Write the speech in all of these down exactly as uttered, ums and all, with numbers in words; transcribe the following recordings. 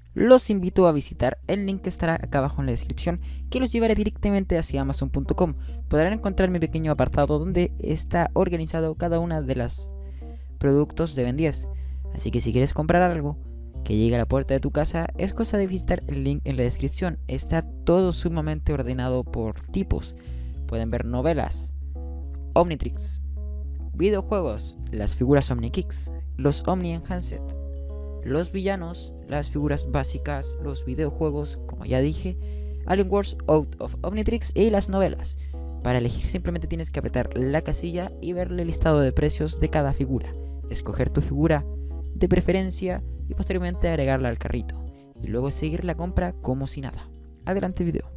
los invito a visitar el link que estará acá abajo en la descripción, que los llevará directamente hacia amazon punto com. Podrán encontrar mi pequeño apartado donde está organizado cada una de los productos de Ben diez. Así que si quieres comprar algo que llegue a la puerta de tu casa, es cosa de visitar el link en la descripción. Está todo sumamente ordenado por tipos. Pueden ver novelas, Omnitrix, videojuegos, las figuras OmniKicks, los Omni Enhanced, los villanos, las figuras básicas, los videojuegos, como ya dije, Alien Wars Out of Omnitrix y las novelas. Para elegir simplemente tienes que apretar la casilla y ver el listado de precios de cada figura, escoger tu figura de preferencia y posteriormente agregarla al carrito, y luego seguir la compra como si nada. Adelante video.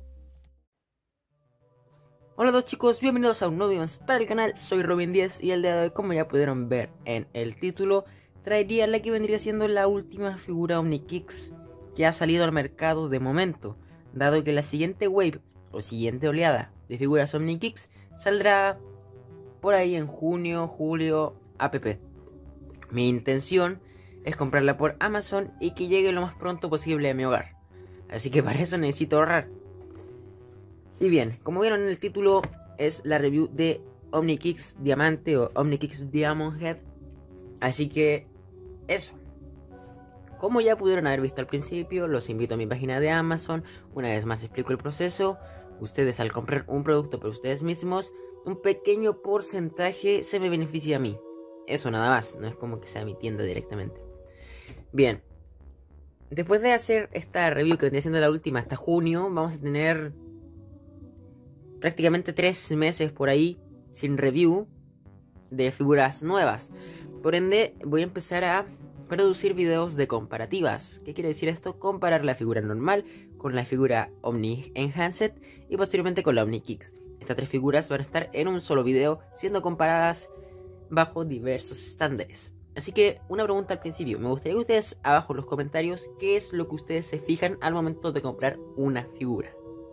Hola a todos chicos, bienvenidos a un nuevo video más para el canal. Soy Robin diez y el día de hoy, como ya pudieron ver en el título, traería la que vendría siendo la última figura OmniKicks que ha salido al mercado de momento, dado que la siguiente wave o siguiente oleada de figuras OmniKicks saldrá por ahí en junio, julio, app. Mi intención es comprarla por Amazon y que llegue lo más pronto posible a mi hogar, así que para eso necesito ahorrar. Y bien, como vieron en el título, es la review de OmniKicks Diamante o OmniKicks Diamond Head. Así que eso. Como ya pudieron haber visto al principio, los invito a mi página de Amazon. Una vez más explico el proceso. Ustedes, al comprar un producto por ustedes mismos, un pequeño porcentaje se me beneficia a mí. Eso nada más, no es como que sea mi tienda directamente. Bien, después de hacer esta review que vendría siendo la última hasta junio, vamos a tener prácticamente tres meses por ahí sin review de figuras nuevas. Por ende, voy a empezar a producir videos de comparativas. ¿Qué quiere decir esto? Comparar la figura normal con la figura Omni Enhanced y posteriormente con la OmniKicks. Estas tres figuras van a estar en un solo video siendo comparadas bajo diversos estándares. Así que una pregunta al principio. Me gustaría que ustedes abajo en los comentarios qué es lo que ustedes se fijan al momento de comprar una figura.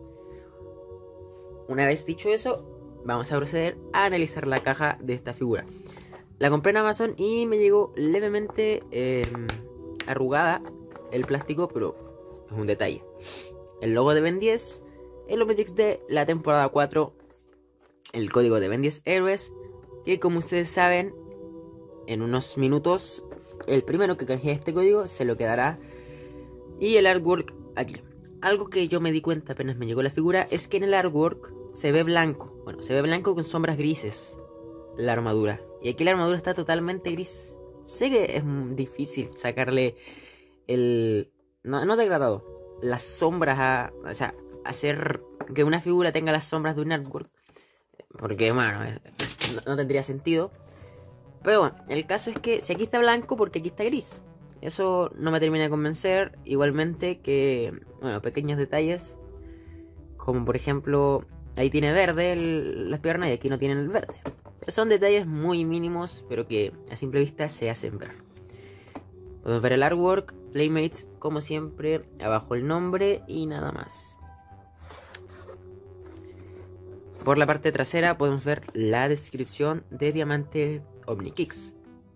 Una vez dicho eso, vamos a proceder a analizar la caja de esta figura. La compré en Amazon y me llegó levemente eh, arrugada el plástico, pero es un detalle. El logo de Ben diez, el Omnitrix de la temporada cuatro, el código de Ben diez Héroes, que como ustedes saben, en unos minutos, el primero que canjee este código se lo quedará. Y el artwork aquí. Algo que yo me di cuenta apenas me llegó la figura es que en el artwork se ve blanco. Bueno, se ve blanco con sombras grises la armadura. Y aquí la armadura está totalmente gris. Sé que es difícil sacarle el... No, no degradado. Las sombras a... O sea, hacer que una figura tenga las sombras de un artwork. Porque, bueno, no, no tendría sentido. Pero bueno, el caso es que si aquí está blanco, porque aquí está gris. Eso no me termina de convencer. Igualmente que, bueno, pequeños detalles. Como por ejemplo, ahí tiene verde el, las piernas y aquí no tienen el verde. Son detalles muy mínimos, pero que a simple vista se hacen ver. Podemos ver el artwork, Playmates, como siempre, abajo el nombre y nada más. Por la parte trasera podemos ver la descripción de Diamante OmniKicks.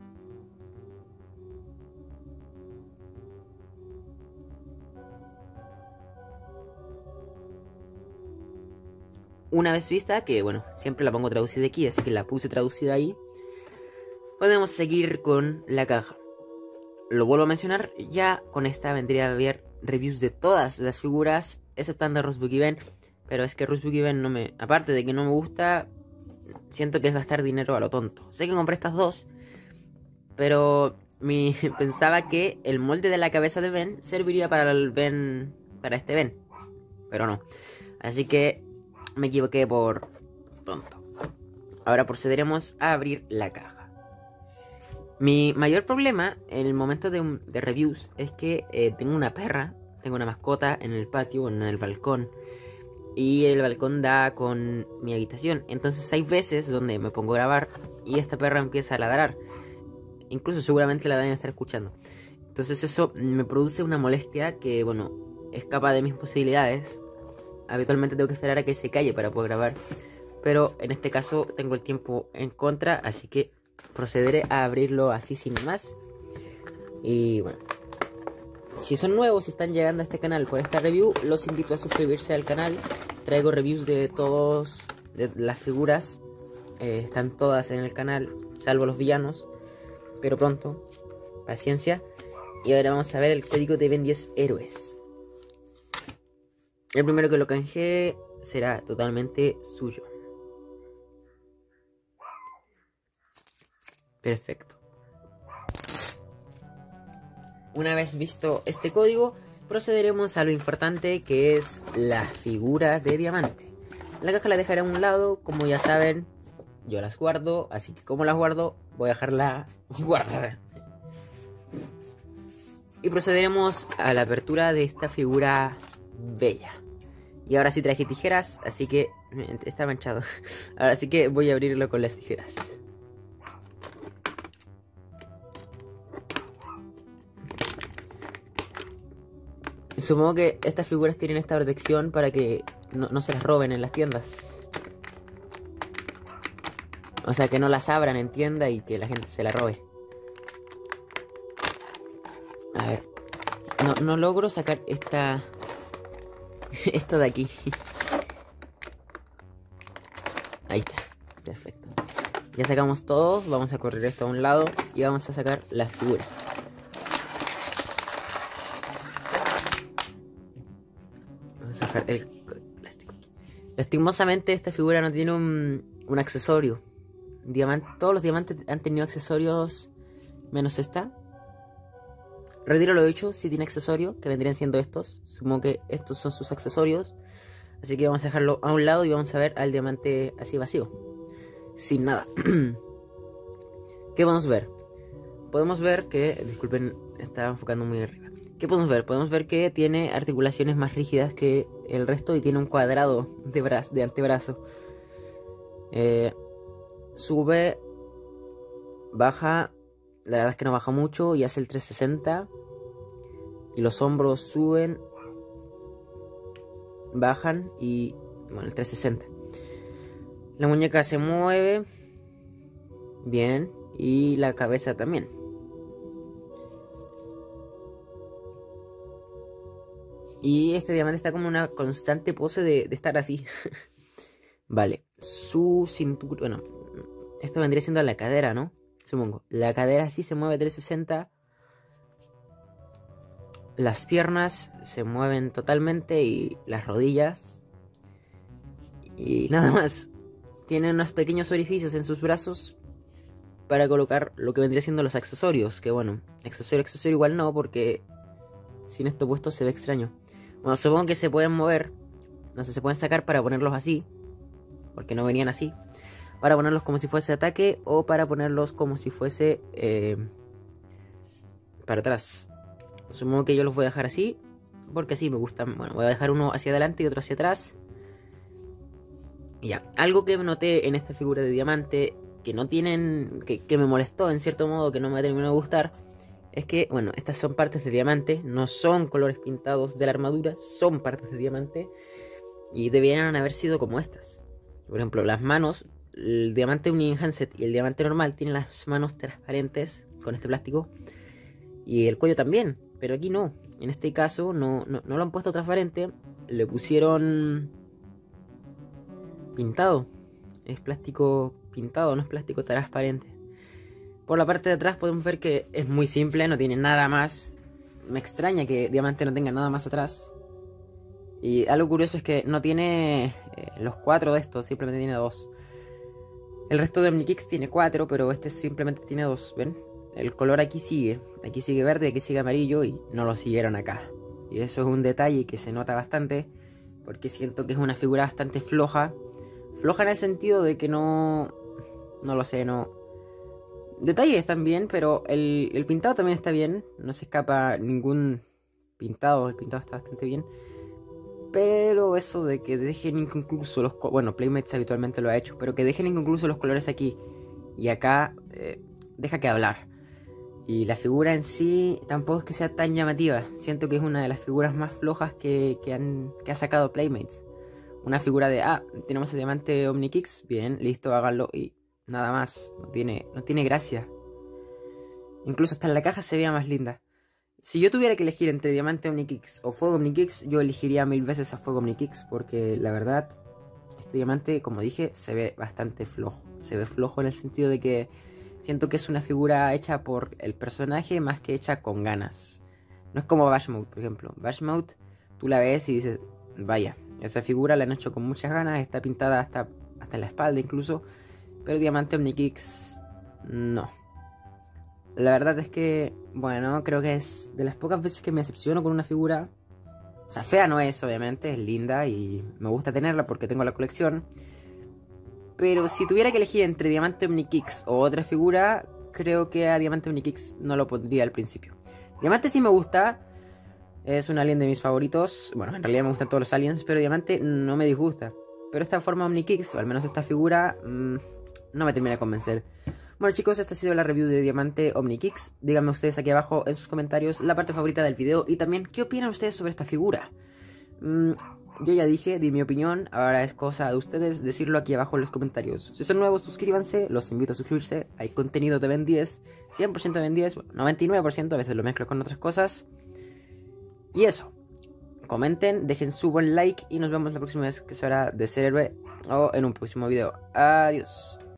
Una vez vista, que bueno, siempre la pongo traducida aquí, así que la puse traducida ahí, podemos seguir con la caja. Lo vuelvo a mencionar, ya con esta vendría a haber reviews de todas las figuras, exceptando Rosebud Ben, pero es que Rosebud Ben no me... Aparte de que no me gusta, siento que es gastar dinero a lo tonto. Sé que compré estas dos, pero mi, pensaba que el molde de la cabeza de Ben serviría para el Ben, para este Ben, pero no. Así que me equivoqué por tonto. Ahora procederemos a abrir la caja. Mi mayor problema en el momento de, de reviews es que eh, tengo una perra, tengo una mascota en el patio, en el balcón. Y el balcón da con mi habitación. Entonces hay veces donde me pongo a grabar y esta perra empieza a ladrar. Incluso seguramente la deben estar escuchando. Entonces eso me produce una molestia que, bueno, escapa de mis posibilidades. Habitualmente tengo que esperar a que se calle para poder grabar, pero en este caso tengo el tiempo en contra, así que procederé a abrirlo así sin más. Y bueno, si son nuevos, si están llegando a este canal por esta review, los invito a suscribirse al canal. Traigo reviews de todos, de las figuras. Eh, están todas en el canal, salvo los villanos. Pero pronto, paciencia. Y ahora vamos a ver el código de Ben diez Héroes. El primero que lo canjee será totalmente suyo. Perfecto. Una vez visto este código, procederemos a lo importante, que es la figura de diamante. La caja la dejaré a un lado, como ya saben, yo las guardo, así que como las guardo, voy a dejarla guardada. Y procederemos a la apertura de esta figura bella. Y ahora sí traje tijeras, así que... está manchado. Ahora sí que voy a abrirlo con las tijeras. Supongo que estas figuras tienen esta protección para que no, no se las roben en las tiendas. O sea, que no las abran en tienda y que la gente se la robe. A ver. No, no logro sacar esta... esto de aquí. Ahí está. Perfecto. Ya sacamos todos. Vamos a correr esto a un lado y vamos a sacar la figura. Vamos a sacar el plástico aquí. Lastimosamente esta figura no tiene un, un accesorio. Diamante, todos los diamantes han tenido accesorios menos esta. Retiro lo dicho, si tiene accesorio, que vendrían siendo estos. Supongo que estos son sus accesorios. Así que vamos a dejarlo a un lado y vamos a ver al diamante así vacío. Sin nada. ¿Qué podemos ver? Podemos ver que... disculpen, estaba enfocando muy arriba. ¿Qué podemos ver? Podemos ver que tiene articulaciones más rígidas que el resto y tiene un cuadrado de, bra de antebrazo. Eh, sube, baja... La verdad es que no baja mucho y hace el trescientos sesenta. Y los hombros suben, bajan y... bueno, el trescientos sesenta. La muñeca se mueve. Bien. Y la cabeza también. Y este diamante está como una constante pose de, de estar así. Vale. Su cintura... bueno, esto vendría siendo la cadera, ¿no? Supongo. La cadera sí se mueve trescientos sesenta. Las piernas se mueven totalmente y las rodillas. Y nada más. Tiene unos pequeños orificios en sus brazos para colocar lo que vendría siendo los accesorios. Que bueno, accesorio, accesorio igual no, porque sin esto puesto se ve extraño. Bueno, supongo que se pueden mover. No sé, se pueden sacar para ponerlos así, porque no venían así. Para ponerlos como si fuese ataque o para ponerlos como si fuese eh, para atrás. Supongo que yo los voy a dejar así, porque así me gustan. Bueno, voy a dejar uno hacia adelante y otro hacia atrás. Y ya, algo que noté en esta figura de diamante, que no tienen, que, que me molestó en cierto modo, que no me terminó de gustar, es que, bueno, estas son partes de diamante, no son colores pintados de la armadura, son partes de diamante. Y debieran haber sido como estas. Por ejemplo, las manos... el diamante Uni-Enhanced y el diamante normal tienen las manos transparentes con este plástico. Y el cuello también, pero aquí no. En este caso no, no, no lo han puesto transparente. Le pusieron pintado. Es plástico pintado, no es plástico transparente. Por la parte de atrás podemos ver que es muy simple, no tiene nada más. Me extraña que diamante no tenga nada más atrás. Y algo curioso es que no tiene eh, los cuatro de estos, simplemente tiene dos. El resto de OmniKicks tiene cuatro, pero este simplemente tiene dos, ¿ven? El color aquí sigue, aquí sigue verde, aquí sigue amarillo y no lo siguieron acá. Y eso es un detalle que se nota bastante, porque siento que es una figura bastante floja. Floja en el sentido de que no... no lo sé, no... detalles están bien, pero el, el pintado también está bien. No se escapa ningún pintado, el pintado está bastante bien. Pero eso de que dejen inconclusos los... bueno, Playmates habitualmente lo ha hecho, pero que dejen inconclusos los colores aquí y acá, eh, deja que hablar. Y la figura en sí tampoco es que sea tan llamativa. Siento que es una de las figuras más flojas que, que, han, que ha sacado Playmates. Una figura de, ah, tenemos el diamante OmniKicks, bien, listo, háganlo y nada más. No tiene, no tiene gracia. Incluso hasta en la caja se veía más linda. Si yo tuviera que elegir entre Diamante Omnikix o Fuego Omnikix, yo elegiría mil veces a Fuego Omnikix, porque la verdad, este diamante, como dije, se ve bastante flojo. Se ve flojo en el sentido de que siento que es una figura hecha por el personaje más que hecha con ganas. No es como Bashmode, por ejemplo. Bashmode, tú la ves y dices, vaya, esa figura la han hecho con muchas ganas, está pintada hasta, hasta en la espalda incluso. Pero Diamante Omnikix, no. La verdad es que, bueno, creo que es de las pocas veces que me decepciono con una figura. O sea, fea no es, obviamente, es linda y me gusta tenerla porque tengo la colección. Pero si tuviera que elegir entre Diamante Omnikix o otra figura, creo que a Diamante Omnikix no lo pondría al principio. Diamante sí me gusta, es un alien de mis favoritos. Bueno, en realidad me gustan todos los aliens, pero Diamante no me disgusta. Pero esta forma Omnikix, o al menos esta figura, mmm, no me termina de convencer. Bueno chicos, esta ha sido la review de Diamante Omnikix. Díganme ustedes aquí abajo en sus comentarios la parte favorita del video y también qué opinan ustedes sobre esta figura. Mm, yo ya dije, di mi opinión, ahora es cosa de ustedes decirlo aquí abajo en los comentarios. Si son nuevos, suscríbanse, los invito a suscribirse. Hay contenido de Ben diez, cien por ciento de Ben diez, noventa y nueve por ciento, a veces lo mezclo con otras cosas. Y eso, comenten, dejen su buen like y nos vemos la próxima vez que será de ser héroe o en un próximo video. Adiós.